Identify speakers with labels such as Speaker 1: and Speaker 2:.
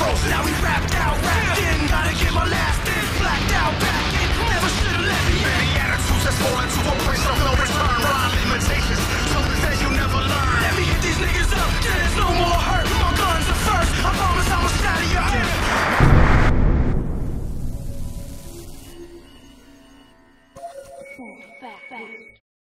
Speaker 1: close. Now we wrapped out, wrapped in. Gotta get my last in. Blacked out, back in. Never should've let me in. Many attitudes that's fallen to a place of no